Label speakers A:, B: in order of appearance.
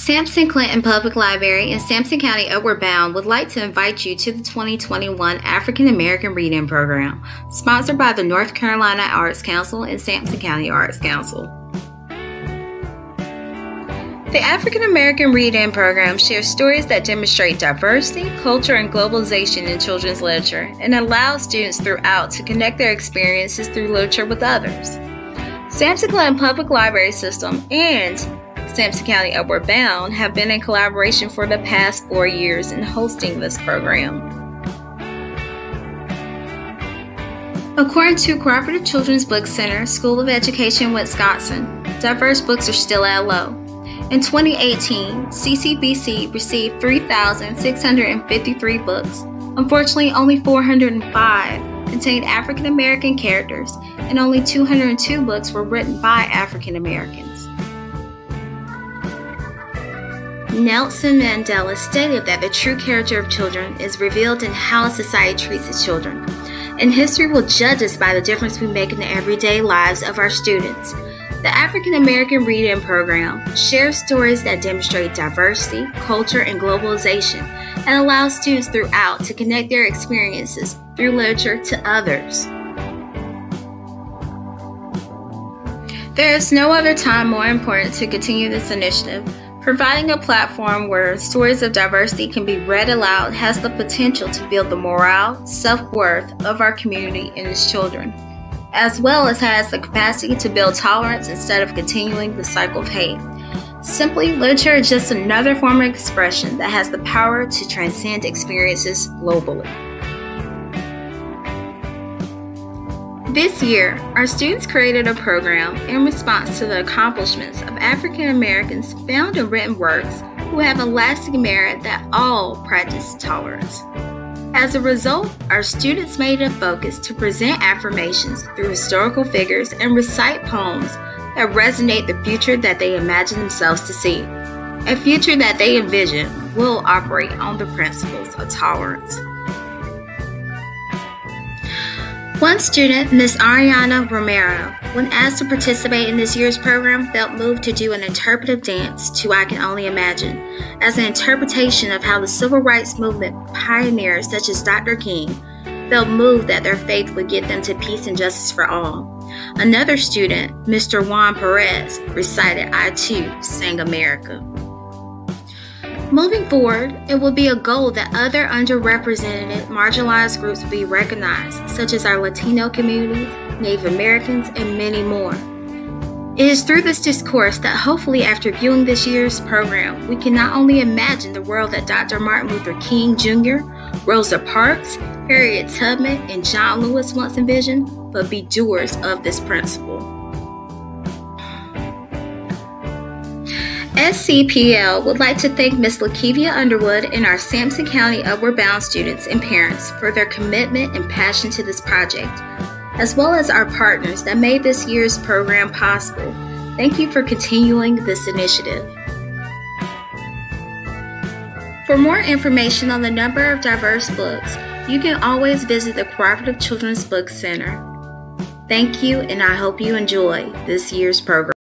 A: Sampson Clinton Public Library in Sampson County, Upward Bound would like to invite you to the 2021 African American Read-In Program, sponsored by the North Carolina Arts Council and Sampson County Arts Council. The African American Read-In Program shares stories that demonstrate diversity, culture, and globalization in children's literature and allows students throughout to connect their experiences through literature with others. Sampson Clinton Public Library System and Sampson County Upward Bound have been in collaboration for the past 4 years in hosting this program. According to Cooperative Children's Book Center, School of Education, Wisconsin, diverse books are still at low. In 2018, CCBC received 3,653 books. Unfortunately, only 405 contained African American characters, and only 202 books were written by African Americans. Nelson Mandela stated that the true character of children is revealed in how society treats its children, and history will judge us by the difference we make in the everyday lives of our students. The African American Read-In Program shares stories that demonstrate diversity, culture, and globalization, and allows students throughout to connect their experiences through literature to others. There is no other time more important to continue this initiative. Providing a platform where stories of diversity can be read aloud has the potential to build the morale, self-worth of our community and its children, as well as has the capacity to build tolerance instead of continuing the cycle of hate. Simply, literature is just another form of expression that has the power to transcend experiences globally. This year, our students created a program in response to the accomplishments of African Americans found in written works who have a lasting merit that all practice tolerance. As a result, our students made it a focus to present affirmations through historical figures and recite poems that resonate the future that they imagine themselves to see. A future that they envision will operate on the principles of tolerance. One student, Ms. Ariana Romero, when asked to participate in this year's program, felt moved to do an interpretive dance to I Can Only Imagine, as an interpretation of how the civil rights movement pioneers such as Dr. King felt moved that their faith would get them to peace and justice for all. Another student, Mr. Juan Perez, recited I Too Sang America. Moving forward, it will be a goal that other underrepresented, marginalized groups will be recognized, such as our Latino communities, Native Americans, and many more. It is through this discourse that hopefully after viewing this year's program, we can not only imagine the world that Dr. Martin Luther King Jr., Rosa Parks, Harriet Tubman, and John Lewis once envisioned, but be doers of this principle. SCPL would like to thank Ms. Lakevia Underwood and our Sampson County Upward Bound students and parents for their commitment and passion to this project, as well as our partners that made this year's program possible. Thank you for continuing this initiative. For more information on the number of diverse books, you can always visit the Cooperative Children's Book Center. Thank you, and I hope you enjoy this year's program.